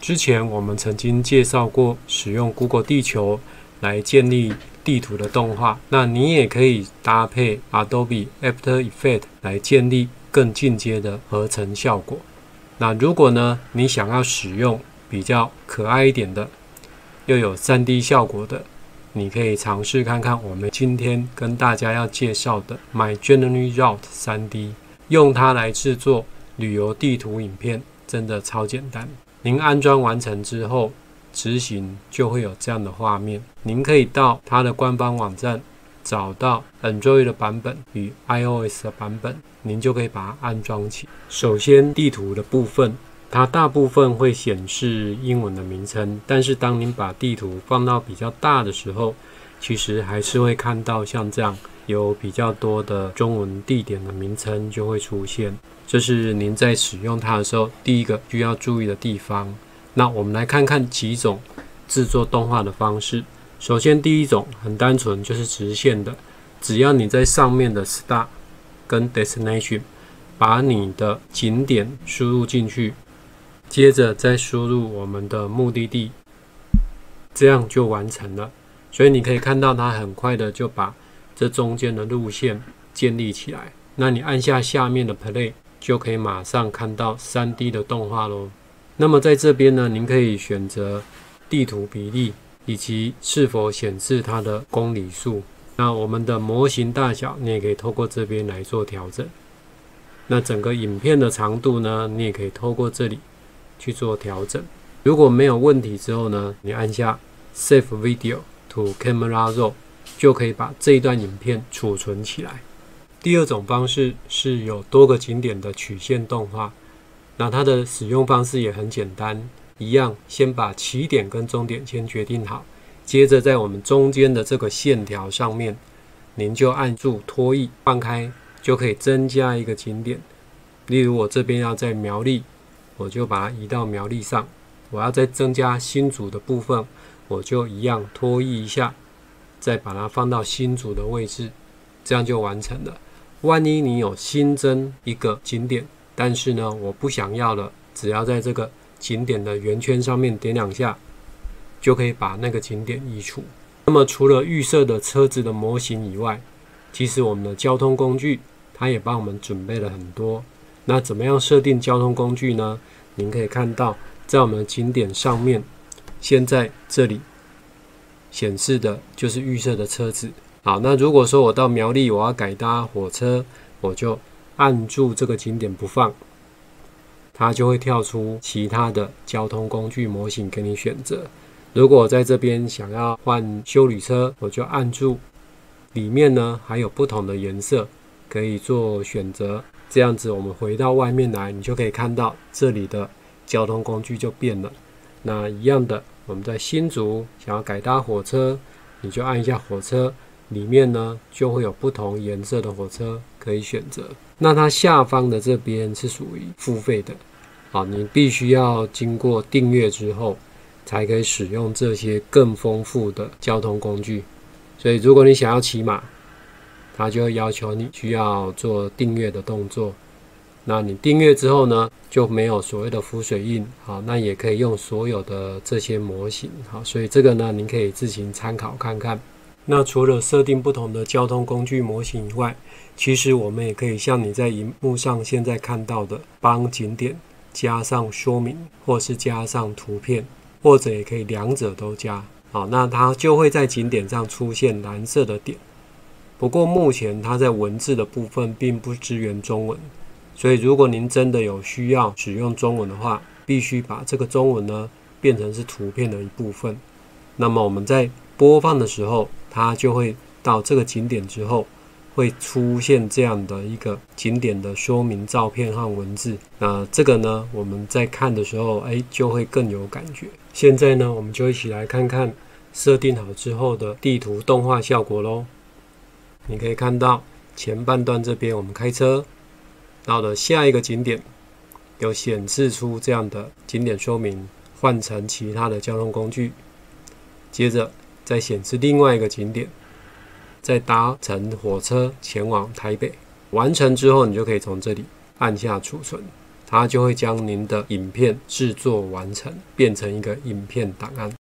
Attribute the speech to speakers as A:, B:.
A: 之前我们曾经介绍过使用 Google 地球来建立地图的动画，那你也可以搭配 Adobe After Effects 来建立更进阶的合成效果。那如果呢，你想要使用比较可爱一点的，又有 3D 效果的，你可以尝试看看我们今天跟大家要介绍的 MyJourney Route 3D， 用它来制作旅游地图影片，真的超简单。您安装完成之后，执行就会有这样的画面。您可以到它的官方网站找到 Android 的版本与 iOS 的版本，您就可以把它安装起。首先地图的部分，它大部分会显示英文的名称，但是当您把地图放到比较大的时候，其实还是会看到像这样有比较多的中文地点的名称就会出现。这是您在使用它的时候第一个需要注意的地方。那我们来看看几种制作动画的方式。首先第一种很单纯，就是直线的，只要你在上面的 Start 跟 Destination 把你的景点输入进去，接着再输入我们的目的地，这样就完成了。所以你可以看到它很快的就把这中间的路线建立起来。那你按下下面的 Play 就可以马上看到 3D 的动画咯。那么在这边呢，您可以选择地图比例以及是否显示它的公里数。那我们的模型大小你也可以透过这边来做调整。那整个影片的长度呢，你也可以透过这里去做调整。如果没有问题之后呢，你按下 Save Video to Camera Roll 就可以把这一段影片储存起来。第二种方式是有多个景点的曲线动画，那它的使用方式也很简单，一样先把起点跟终点先决定好，接着在我们中间的这个线条上面，您就按住拖曳放开，就可以增加一个景点。例如我这边要在苗栗，我就把它移到苗栗上。我要再增加新竹的部分，我就一样拖曳一下，再把它放到新竹的位置，这样就完成了。万一你有新增一个景点，但是呢我不想要了，只要在这个景点的圆圈上面点2下，就可以把那个景点移除。那么除了预设的车子的模型以外，其实我们的交通工具它也帮我们准备了很多。那怎么样设定交通工具呢？您可以看到在我们的景点上面，现在这里显示的就是预设的车子。好，那如果说我到苗栗我要改搭火车，我就按住这个景点不放，它就会跳出其他的交通工具模型给你选择。如果我在这边想要换休旅车，我就按住，里面呢还有不同的颜色可以做选择。这样子我们回到外面来，你就可以看到这里的交通工具就变了。那一样的，我们在新竹想要改搭火车，你就按一下火车，里面呢就会有不同颜色的火车可以选择。那它下方的这边是属于付费的，好，你必须要经过订阅之后才可以使用这些更丰富的交通工具。所以如果你想要骑马，它就会要求你需要做订阅的动作。那你订阅之后呢，就没有所谓的浮水印，好，那也可以用所有的这些模型，好，所以这个呢，您可以自行参考看看。那除了设定不同的交通工具模型以外，其实我们也可以像你在荧幕上现在看到的，帮景点加上说明，或是加上图片，或者也可以两者都加。好，那它就会在景点上出现蓝色的点。不过目前它在文字的部分并不支援中文，所以如果您真的有需要使用中文的话，必须把这个中文呢变成是图片的一部分。那么我们在播放的时候，它就会到这个景点之后，会出现这样的一个景点的说明照片和文字。那这个呢，我们在看的时候，就会更有感觉。现在呢，我们就一起来看看设定好之后的地图动画效果咯。你可以看到前半段这边我们开车到了下一个景点，有显示出这样的景点说明，换成其他的交通工具，接着再显示另外一个景点，再搭乘火车前往台北。完成之后，你就可以从这里按下储存， 它就会将您的影片制作完成，变成一个影片档案。